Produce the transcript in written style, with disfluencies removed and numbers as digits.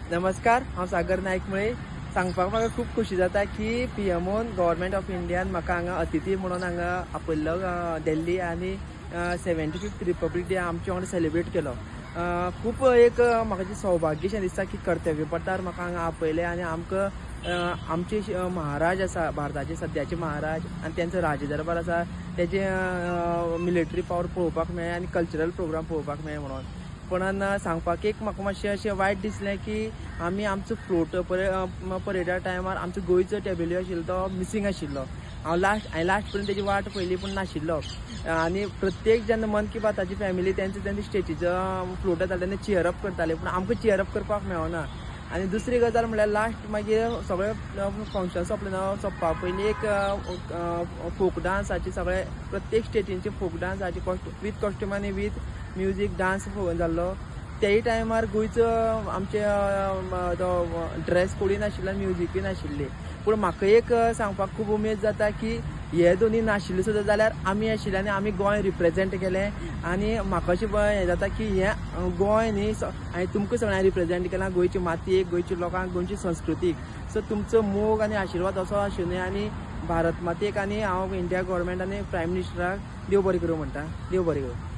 नमस्कार, हांव सागर नायक मुळे सांगपाक म्हाका खूब खुशी जाता की पीएमओन गव्हर्नमेंट ऑफ इंडियान म्हाका हांगा अतिथी म्हणून हांगा आपयल्लो दिल्ली आनी 75th रिपब्लीक डे आमचे वांगडा सेलिब्रेट केलो। खूब एक म्हाका सौभाग्यशें दिसता की कर्तव्य पथार म्हाका हांगा आपयलें आनी आमकां आमचे महाराज आसा भारताचे सद्याचे महाराज आनी त्यांचो राजदरबार आसा तेजे मिलिटरी पावर पळोवपाक मेळ्ळें आनी कल्चरल प्रोग्राम पळोवपाक मेळ्ळे म्हणून। पण सांगपाक एक म्हाका मातशें अशें वायट दिसलें की आमी आमचो फ्लोट परेडा टायमार आमचो गोंयचो टेबल्यू आशिल्लो तो मिसींग आशिल्लो। हांवें लास्ट पर्यंत तेजी वाट पयली पूण नाशिल्लो आनी प्रत्येक जेन्ना मन की बाताची फॅमिली तेंचे स्टेजीचो फ्लोट येताले तेन्ना चियरअप करताले पूण आमकां चियरअप करपाक मेळना। आनी दुसरी गजाल म्हळ्यार लास्ट मागीर सगळे फंक्शन सोंपपा पयलीं एक फोक डान्साची सगळे प्रत्येक स्टेटींचे फोक डान्साची विथ कॉस्ट्यूम आनी विथ म्युजीक डान्स जाल्लो। त्याही टायमार गोंयचो आमचे तो ड्रेस कोडी नाशिल्लो आनी म्युजीकूय नाशिल्ली। पूण म्हाका एक सांगपाक खूब उमेद जाता की हे दोनी नाशिल्ले सुद्दां जाल्यार आमी आशिल्ले आनी आमी गोंय रिप्रेजेंट केलें आनी म्हाका अशें हें जाता की हें गोंय न्ही हांवें तुमकां सगळ्यांक रिप्रेजेंट केलां, गोंयची मातयेक, गोंयच्या लोकांक, गोंयची संस्कृतीक। सो तुमचो मोग आनी आशिर्वाद असो आसूं न्ही आनी भारत मातयेक आनी हांव इंडिया गव्हर्नमेंट आनी प्रायम मिनिस्टराक देव बरें करूं म्हणटा। देव बरें करूं।